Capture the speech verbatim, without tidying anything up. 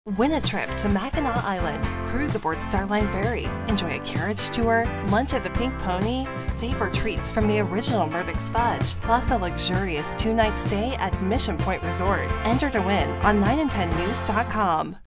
Win a trip to Mackinac Island, cruise aboard Starline Ferry, enjoy a carriage tour, lunch at the Pink Pony, savor treats from the original Murdoch's Fudge, plus a luxurious two-night stay at Mission Point Resort. Enter to win on nine and ten news dot com.